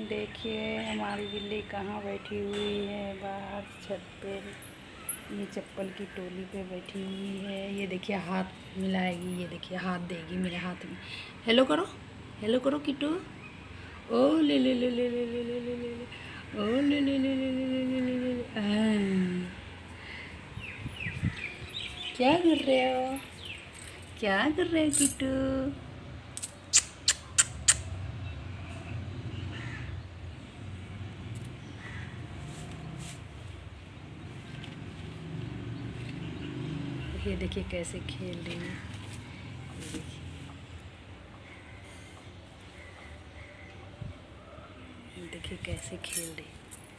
देखिए हमारी बिल्ली कहाँ बैठी हुई है, बाहर छत पे। ये चप्पल की टोली पे बैठी हुई है। ये देखिए हाथ मिलाएगी, ये देखिए हाथ देगी मेरे हाथ में। हेलो करो, हेलो करो किट्टू। ओ ले ले ले ले ले ले ले ले ले ले, ओ ले ले ले ले ले ले ले ले ले। क्या कर रहे हो, क्या कर रहे हो किट्टू? ये देखिए कैसे खेल रही है, ये देखिए, देखिए कैसे खेल रही है।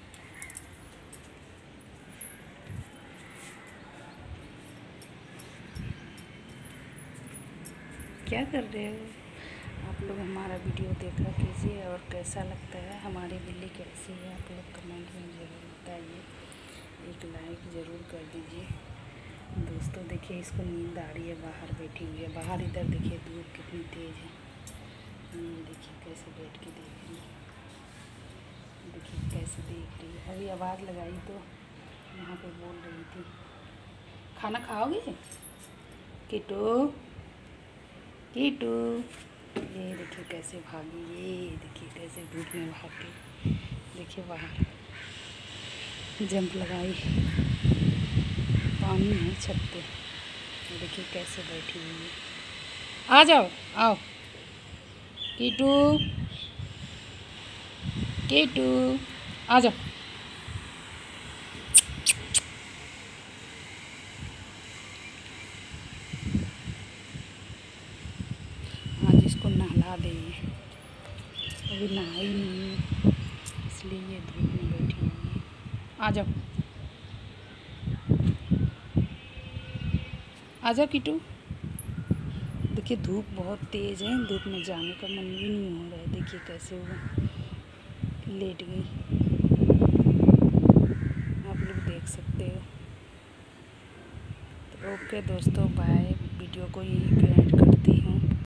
क्या कर रहे हो आप लोग? हमारा वीडियो देखा कीजिए और कैसा लगता है, हमारी बिल्ली कैसी है आप लोग कमेंट में ज़रूर बताइए। एक लाइक ज़रूर कर दीजिए दोस्तों। देखिए इसको नींद आ रही है, बाहर बैठी हुई है। बाहर इधर देखिए धूप कितनी तेज़ है। ये देखिए कैसे बैठ के देख रही है, देखिए कैसे देख रही है। अभी आवाज़ लगाई तो यहाँ पे बोल रही थी खाना खाओगे किट्टू, किट्टू। ये देखिए कैसे भागी, ये देखिए कैसे धूप में भागी। देखिए बाहर जंप लगाई, पानी है छत पे। ये देखिए कैसे बैठी हुई है। आ जाओ, आओ किट्टू, किट्टू आ जाओ। आज इसको नहला देंगे, अभी नहाई नहीं है इसलिए ये धूप में बैठी हुई है। आ जाओ, आ जाओ किट्टू। देखिए धूप बहुत तेज़ है, धूप में जाने का मन भी नहीं हो रहा है। देखिए कैसे वो लेट गई, आप लोग देख सकते हो। तो ओके दोस्तों, बाय। वीडियो को यही एंड करती हूँ।